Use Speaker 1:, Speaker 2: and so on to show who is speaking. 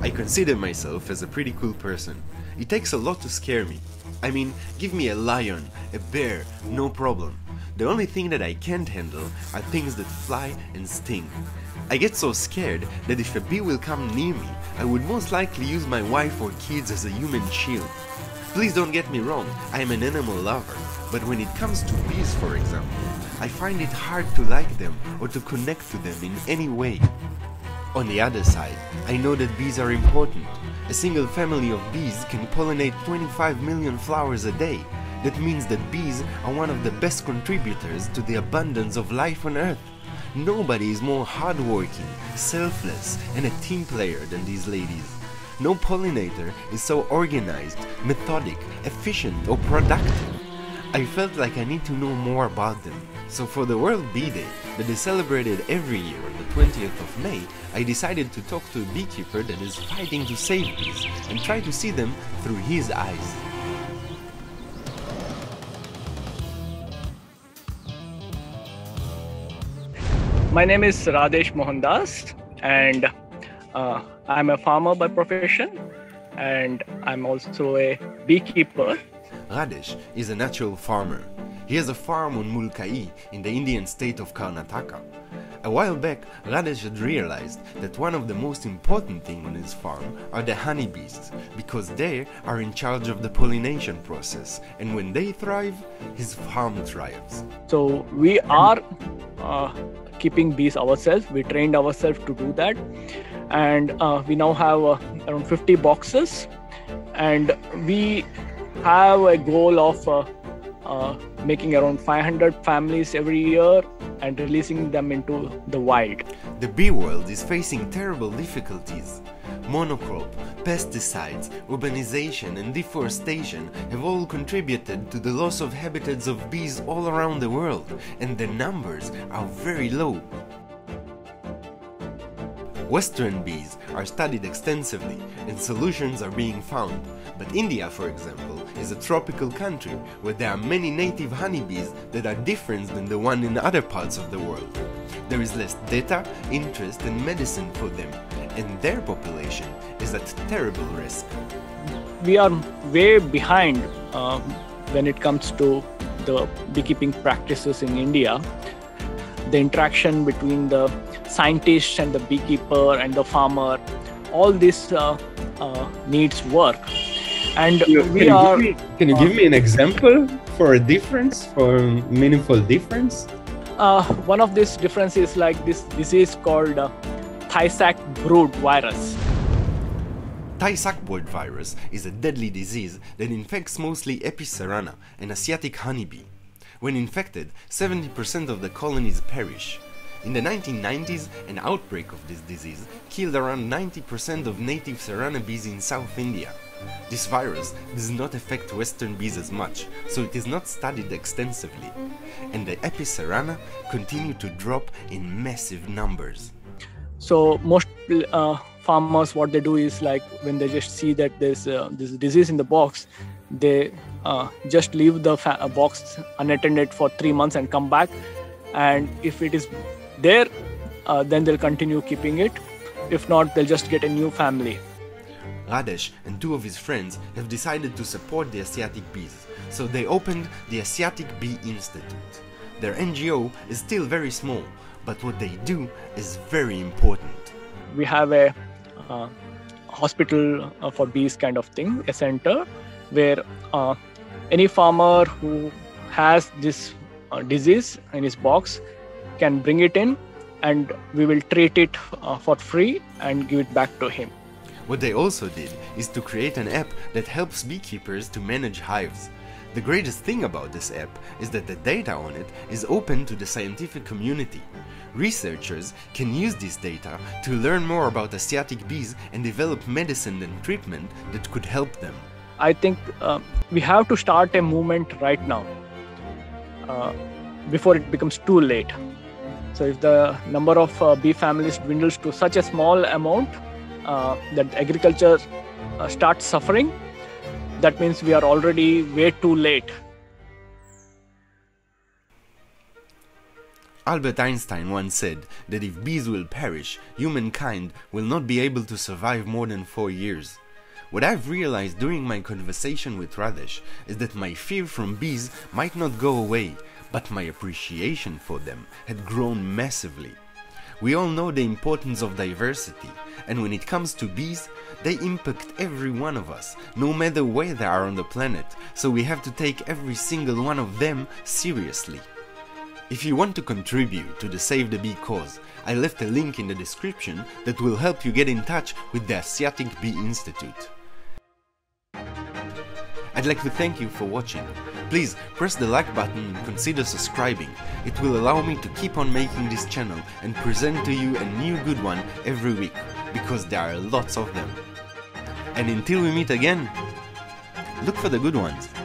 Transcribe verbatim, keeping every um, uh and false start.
Speaker 1: I consider myself as a pretty cool person. It takes a lot to scare me. I mean, give me a lion, a bear, no problem. The only thing that I can't handle are things that fly and sting. I get so scared that if a bee will come near me, I would most likely use my wife or kids as a human shield. Please don't get me wrong, I am an animal lover, but when it comes to bees, for example, I find it hard to like them or to connect to them in any way. On the other side, I know that bees are important. A single family of bees can pollinate twenty-five million flowers a day. That means that bees are one of the best contributors to the abundance of life on Earth. Nobody is more hardworking, selfless, and a team player than these ladies. No pollinator is so organized, methodic, efficient, or productive. I felt like I need to know more about them. So for the World Bee Day, that is celebrated every year on the twentieth of May, I decided to talk to a beekeeper that is fighting to save bees and try to see them through his eyes.
Speaker 2: My name is Radesh Mohandas, and uh, I'm a farmer by profession, and I'm also a beekeeper.
Speaker 1: Radesh is a natural farmer. He has a farm on Mulkai in the Indian state of Karnataka. A while back, Radesh had realized that one of the most important things on his farm are the honeybees, because they are in charge of the pollination process, and when they thrive, his farm thrives.
Speaker 2: So we are uh, keeping bees ourselves. We trained ourselves to do that, and uh, we now have uh, around fifty boxes, and we have a goal of uh, uh, making around five hundred families every year and releasing them into the wild.
Speaker 1: The bee world is facing terrible difficulties. Monocrop, pesticides, urbanization and deforestation have all contributed to the loss of habitats of bees all around the world, and the numbers are very low. Western bees are studied extensively and solutions are being found, but India, for example, is a tropical country where there are many native honeybees that are different than the one in other parts of the world. There is less data, interest and medicine for them, and their population is at terrible risk.
Speaker 2: We are way behind um, when it comes to the beekeeping practices in India. The interaction between the scientist and the beekeeper and the farmer, all this uh, uh, needs work. And
Speaker 3: you,
Speaker 2: we
Speaker 3: can
Speaker 2: are.
Speaker 3: You me, can you uh, give me an example for a difference, for a meaningful difference?
Speaker 2: Uh, one of these differences is like this disease called uh, Tay-Sachs brood virus.
Speaker 1: Tay-Sachs brood virus is a deadly disease that infects mostly PxHere, an Asiatic honeybee. When infected, seventy percent of the colonies perish. In the nineteen nineties, an outbreak of this disease killed around ninety percent of native Serrana bees in South India. This virus does not affect Western bees as much, so it is not studied extensively, and the PxHere continue to drop in massive numbers.
Speaker 2: So most uh, farmers, what they do is like when they just see that there's uh, this disease in the box, they uh, just leave the fa- box unattended for three months and come back, and if it is there, uh, then they'll continue keeping it. If not, they'll just get a new family.
Speaker 1: Radesh and two of his friends have decided to support the Asiatic bees, so they opened the Asiatic Bee Institute. Their N G O is still very small, but what they do is very important.
Speaker 2: We have a uh, hospital uh, for bees kind of thing, a center where uh, any farmer who has this uh, disease in his box can bring it in, and we will treat it uh, for free and give it back to him.
Speaker 1: What they also did is to create an app that helps beekeepers to manage hives. The greatest thing about this app is that the data on it is open to the scientific community. Researchers can use this data to learn more about Asiatic bees and develop medicine and treatment that could help them.
Speaker 2: I think uh, we have to start a movement right now uh, before it becomes too late. So if the number of uh, bee families dwindles to such a small amount uh, that agriculture uh, starts suffering, that means we are already way too late.
Speaker 1: Albert Einstein once said that if bees will perish, humankind will not be able to survive more than four years. What I've realized during my conversation with Radesh is that my fear from bees might not go away, but my appreciation for them had grown massively. We all know the importance of diversity, and when it comes to bees, they impact every one of us, no matter where they are on the planet, so we have to take every single one of them seriously. If you want to contribute to the Save the Bee cause, I left a link in the description that will help you get in touch with the Asiatic Bee Institute. I'd like to thank you for watching. Please press the like button and consider subscribing. It will allow me to keep on making this channel and present to you a new good one every week, because there are lots of them. And until we meet again, look for the good ones.